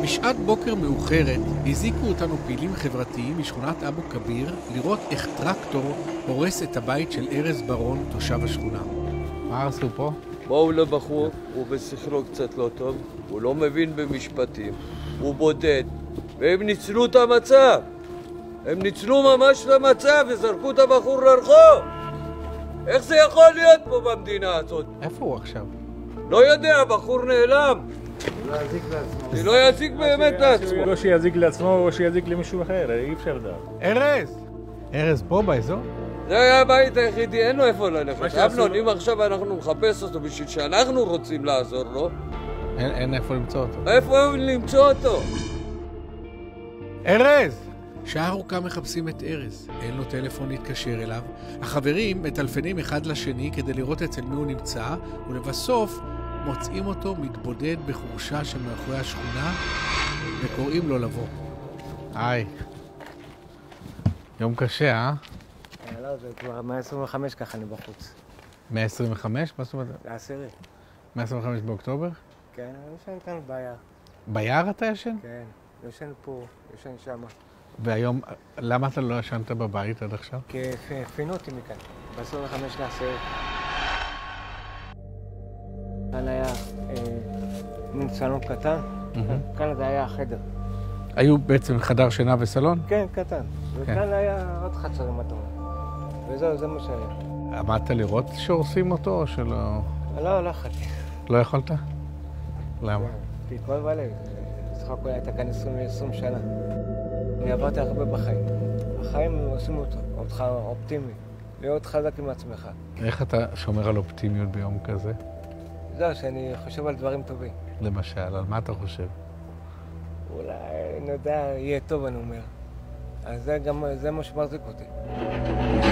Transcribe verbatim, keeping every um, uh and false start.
בשעת בוקר מאוחרת הזיקו אותנו פעילים חברתיים משכונת אבו כביר לראות איך טרקטור הורס את הבית של ארז ברון, תושב השכונה. מה הרסו פה? באו לבחור, הוא בשכלו קצת לא טוב, הוא לא מבין במשפטים, הוא בודד, והם ניצלו את המצב. הם ניצלו ממש את המצב וזרקו את הבחור לרחוב. איך זה יכול להיות פה במדינה הזאת? איפה הוא עכשיו? לא יודע, הבחור נעלם. לא יזיק לעצמו. זה לא יזיק באמת לעצמו. לא שיזיק לעצמו או שיזיק למישהו אחר, אי אפשר לדעת. ארז! ארז פה באזור? זה היה הבית היחידי, אין לו איפה ללכת. אמנון, אם עכשיו אנחנו נחפש אותו בשביל שאנחנו רוצים לעזור לו, אין, אין איפה למצוא אותו. איפה למצוא אותו? ארז! שעה ארוכה מחפשים את ארז. אין לו טלפון להתקשר אליו. החברים מטלפנים אחד לשני כדי לראות אצל מי הוא נמצא, ולבסוף מוצאים אותו מתבודד בחורשה שמאחורי השכונה, וקוראים לו לבוא. היי. יום קשה, אה? לא, זה כבר מאה עשרים וחמש ככה אני בחוץ. מאה עשרים וחמש? מה זאת אומרת? זה עשירי. מאה עשרים וחמש באוקטובר? כן, אני ישן כאן ביער. ביער אתה ישן? כן, ישן פה, ישן שמה. והיום, למה אתה לא ישנת בבית עד עכשיו? כי פינו אותי מכאן, ב-עשרים וחמש לעשירי. כאן היה מין סלון קטן, כאן זה היה החדר. היו בעצם חדר שינה וסלון? כן, קטן. וכאן היה עוד חצר עם התורה. וזהו, זה מה שהיה. עמדת לראות שהורסים אותו או שלא? לא, לא יכולתי. לא יכולת? למה? כי כל בלב, סך הכל הייתה כאן עשרים שנה. אני עברתי הרבה בחיים. החיים עושים אותך אופטימי, להיות חזק עם עצמך. איך אתה שומר על אופטימיות ביום כזה? זהו, שאני חושב על דברים טובים. למשל, על מה אתה חושב? אולי, אני יודע, יהיה טוב, אני אומר. אז זה גם, זה מה שמחזיק אותי.